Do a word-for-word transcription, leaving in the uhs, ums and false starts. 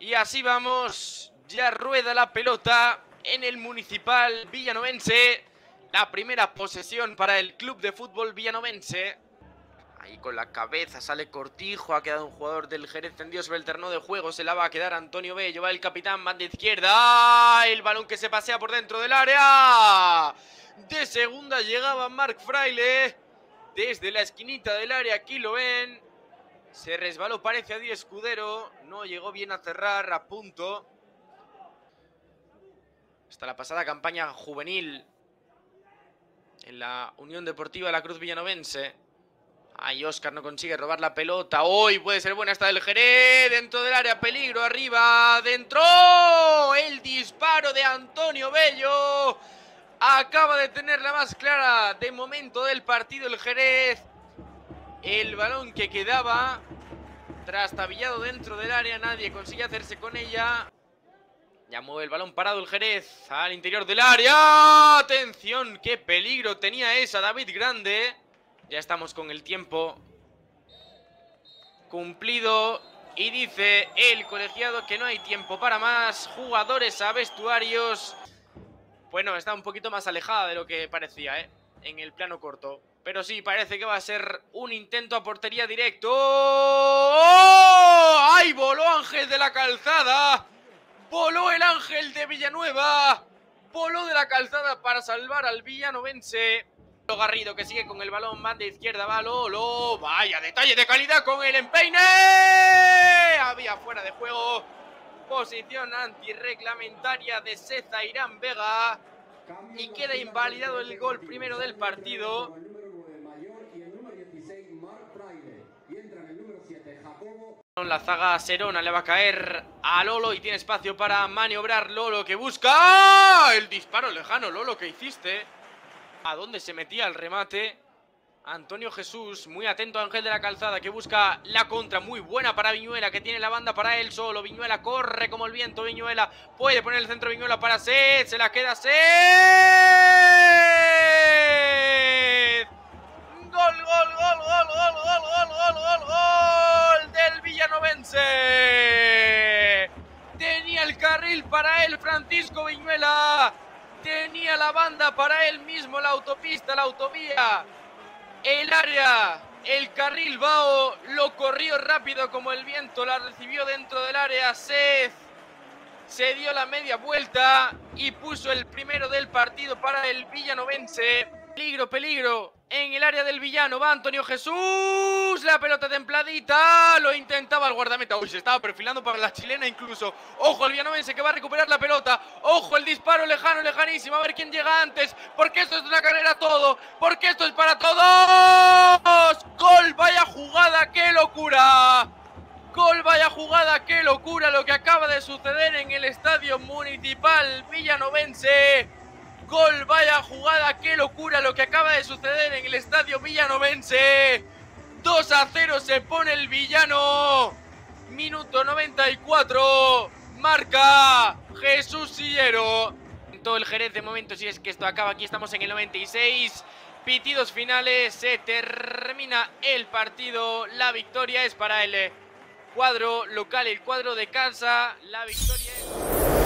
Y así vamos, ya rueda la pelota en el Municipal Villanovense. La primera posesión para el Club de Fútbol Villanovense. Ahí con la cabeza sale Cortijo, ha quedado un jugador del Jerez tendido sobre el terreno de juego. Se la va a quedar Antonio Bello, va el capitán, banda izquierda. ¡Ah! El balón que se pasea por dentro del área. De segunda llegaba Marc Fraile. Desde la esquinita del área, aquí lo ven. Se resbaló, parece, a Di Escudero. No llegó bien a cerrar, a punto. Hasta la pasada campaña juvenil en la Unión Deportiva La Cruz Villanovense. Ahí Óscar no consigue robar la pelota. Hoy puede ser buena esta del Jerez. Dentro del área, peligro, arriba, dentro. El disparo de Antonio Bello. Acaba de tener la más clara de momento del partido el Jerez. El balón que quedaba trastabillado dentro del área, nadie consigue hacerse con ella. Ya mueve el balón parado el Jerez al interior del área. ¡Atención! ¡Qué peligro tenía esa David Grande! Ya estamos con el tiempo cumplido y dice el colegiado que no hay tiempo para más. Jugadores a vestuarios. Bueno, está un poquito más alejada de lo que parecía, ¿eh? En el plano corto. Pero sí, parece que va a ser un intento a portería directo. ¡Oh! ¡Ay! Voló Ángel de la Calzada. Voló el Ángel de Villanueva. Voló de la Calzada para salvar al villanovense. Garrido que sigue con el balón, banda izquierda, va Lolo. Vaya detalle de calidad con el empeine. Había fuera de juego. Posición antirreglamentaria de Seza Irán Vega. Y queda invalidado el gol primero del partido. La zaga Serona le va a caer a Lolo y tiene espacio para maniobrar. Lolo que busca. ¡Ah! El disparo lejano, Lolo, ¿qué hiciste? ¿A dónde se metía el remate? Antonio Jesús, muy atento a Ángel de la Calzada, que busca la contra, muy buena para Viñuela, que tiene la banda para él solo. Viñuela corre como el viento, Viñuela puede poner el centro, Viñuela para Seth, se la queda Seth. Gol, gol, gol, gol, gol, gol, gol, gol, gol, gol del villanovense. Tenía el carril para él Francisco Viñuela. Tenía la banda para él mismo, la autopista, la autovía, el área, el carril Bao, lo corrió rápido como el viento, la recibió dentro del área. Seth se dio la media vuelta y puso el primero del partido para el villanovense. Peligro, peligro en el área del villano, va Antonio Jesús, la pelota templadita, lo intentaba el guardameta. Uy, se estaba perfilando para la chilena incluso. Ojo el villanovense que va a recuperar la pelota. Ojo el disparo lejano, lejanísimo, a ver quién llega antes, porque esto es una carrera todo, porque esto es para todos. Gol, vaya jugada, qué locura. Gol, vaya jugada, qué locura lo que acaba de suceder en el Estadio Municipal Villanovense. Gol, vaya jugada, qué locura lo que acaba de suceder en el Estadio Villanovense. dos a cero se pone el villano. Minuto noventa y cuatro. Marca Jesús Sillero. En todo el Jerez de momento, si es que esto acaba, aquí estamos en el noventa y seis. Pitidos finales, se termina el partido. La victoria es para el cuadro local, el cuadro de casa. La victoria es...